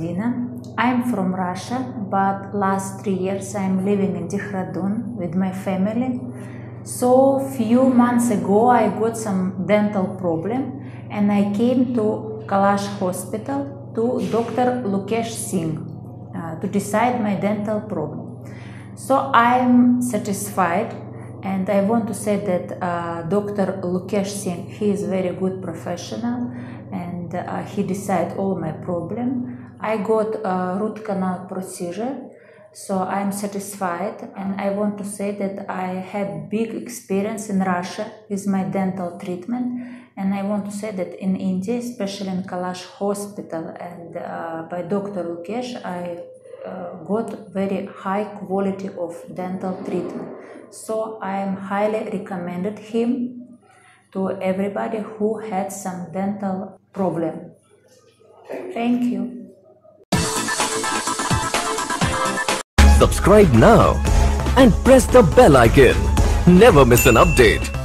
Elina. I am from Russia, but last 3 years I am living in Dehradun with my family. So few months ago I got some dental problem and I came to Kailash Hospital to Dr. Lokesh Singh to decide my dental problem. So I am satisfied, and I want to say that Dr. Lokesh Singh, he is very good professional, and he decided all my problem. I got a root canal procedure, so I am satisfied, and I want to say that I had big experience in Russia with my dental treatment, and I want to say that in India, especially in Kailash Hospital and by Dr. Lokesh, I got very high quality of dental treatment. So I am highly recommended him to everybody who had some dental problem. Thank you. Subscribe now and press the bell icon. Never miss an update.